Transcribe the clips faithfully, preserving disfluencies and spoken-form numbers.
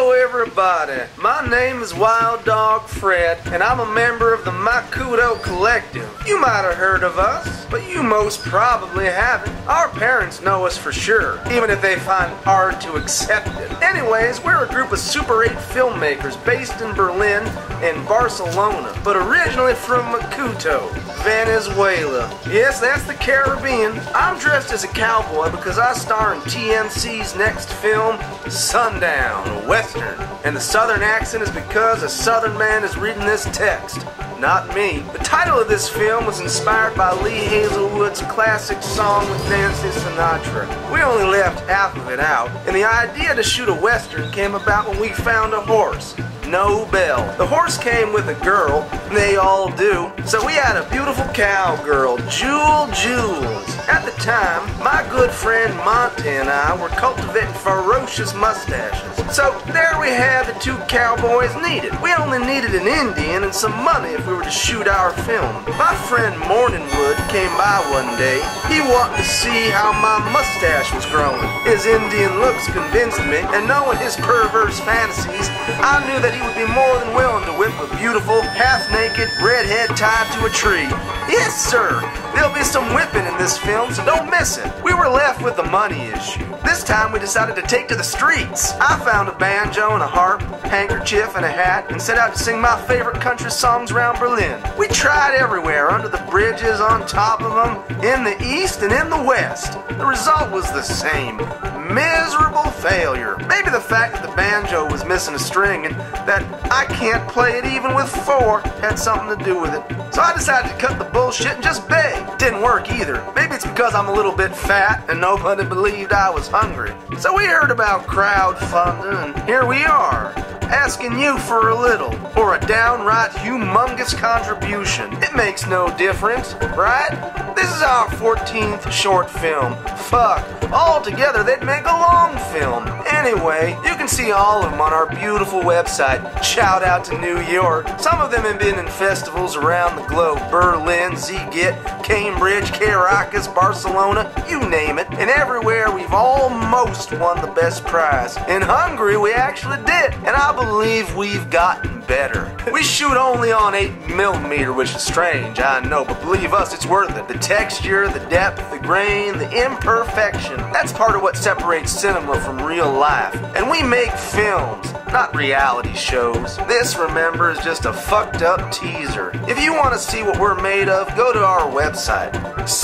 Hello everybody, my name is Wild Dog Fred, and I'm a member of the Makuto Collective. You might have heard of us, but you most probably haven't. Our parents know us for sure, even if they find it hard to accept it. Anyways, we're a group of Super eight filmmakers based in Berlin and Barcelona, but originally from Makuto, Venezuela. Yes, that's the Caribbean. I'm dressed as a cowboy because I star in T M C's next film, Sundown, a Western. And the Southern accent is because a Southern man is reading this text, not me. The title of this film was inspired by Lee Hazelwood's classic song with Nancy Sinatra. We only left half of it out, and the idea to shoot a Western came about when we found a horse. No bell. The horse came with a girl, they all do, so we had a beautiful cowgirl, Jewel Jules. At the time, my good friend Monty and I were cultivating ferocious mustaches. So there we had the two cowboys needed. We only needed an Indian and some money if we were to shoot our film. My friend Morningwood came by one day. He wanted to see how my mustache was growing. His Indian looks convinced me, and knowing his perverse fantasies, I knew that he would be more than willing to whip a beautiful, half-naked redhead tied to a tree. Yes, sir. There'll be some whipping in this film, so don't miss it. We were left with the money issue. This time we decided to take to the streets. I found a banjo and a harp, handkerchief and a hat, and set out to sing my favorite country songs around Berlin. We tried everywhere, under the bridges, on top of them, in the east and in the west. The result was the same. Miserable failure. Maybe the fact that the banjo was missing a string and that I can't play it even with four had something to do with it. So I decided to cut the bullshit and just beg. Didn't work either. Maybe it's because I'm a little bit fat and nobody believed I was hungry. So we heard about crowdfunding, and here we are, asking you for a little, or a downright humongous contribution. It makes no difference, right? This is our fourteenth short film. Fuck, altogether they'd make a long film. Anyway, you can see all of them on our beautiful website. Shout out to New York. Some of them have been in festivals around the globe. Berlin, Szeged, Cambridge, Caracas, Barcelona, you name it. And everywhere we've almost won the best prize. In Hungary we actually did, and I believe we've gotten better. We shoot only on eight millimeter, which is strange, I know, but believe us, it's worth it. The texture, the depth, the grain, the imperfection, that's part of what separates cinema from real life. And we make films, not reality shows. This, remember, is just a fucked up teaser. If you want to see what we're made of, go to our website.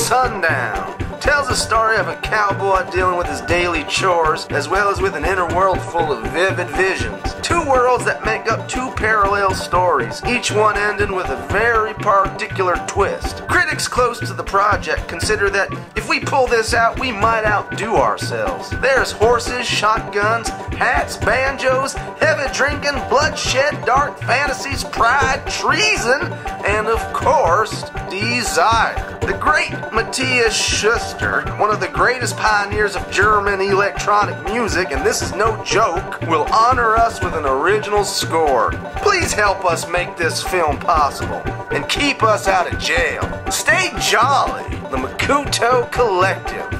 Sundown tells a story of a cowboy dealing with his daily chores, as well as with an inner world full of vivid visions. Two worlds that make up two parallel stories, each one ending with a very particular twist. Critics close to the project consider that if we pull this out, we might outdo ourselves. There's horses, shotguns, hats, banjos, heavy drinking, bloodshed, dark fantasies, pride, treason, and of course, desire. The great Matthias Schuster, one of the greatest pioneers of German electronic music, and this is no joke, will honor us with an original score. Please help us make this film possible, and keep us out of jail. Stay jolly, the Makuto Collective.